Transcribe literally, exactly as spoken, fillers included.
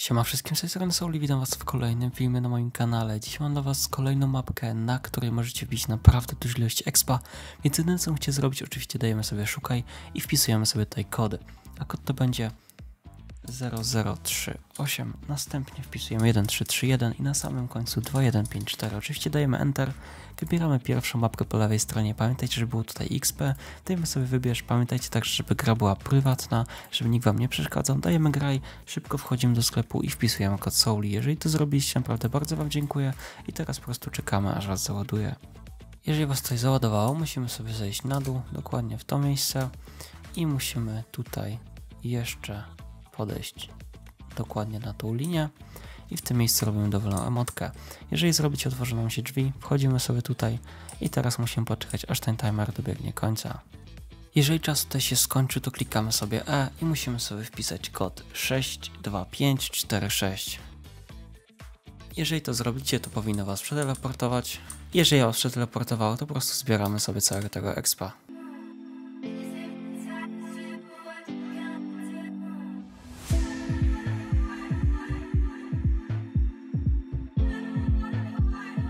Siema wszystkim, z tej strony Soul, witam was w kolejnym filmie na moim kanale. Dziś mam dla was kolejną mapkę, na której możecie wbić naprawdę dużą ilość expa, więc jedyne co musicie zrobić, oczywiście dajemy sobie szukaj i wpisujemy sobie tutaj kody. A kod to będzie zero zero trzy osiem, następnie wpisujemy jeden trzy trzy jeden i na samym końcu dwa jeden pięć cztery. Oczywiście dajemy enter, wybieramy pierwszą mapkę po lewej stronie. Pamiętajcie, że było tutaj X P, dajemy sobie wybierz, pamiętajcie także, żeby gra była prywatna, żeby nikt wam nie przeszkadzał. Dajemy graj, szybko wchodzimy do sklepu i wpisujemy kod Soul. Jeżeli to zrobiliście, naprawdę bardzo wam dziękuję i teraz po prostu czekamy, aż was załaduje. Jeżeli was coś załadowało, musimy sobie zejść na dół, dokładnie w to miejsce i musimy tutaj jeszcze podejść dokładnie na tą linię i w tym miejscu robimy dowolną emotkę. Jeżeli zrobicie, otworzą nam się drzwi, wchodzimy sobie tutaj i teraz musimy poczekać, aż ten timer dobiegnie końca. Jeżeli czas tutaj się skończy, to klikamy sobie E i musimy sobie wpisać kod sześć dwa pięć cztery sześć. Jeżeli to zrobicie, to powinno was przeteleportować. Jeżeli ja was przeteleportowało, to po prostu zbieramy sobie całego tego expa.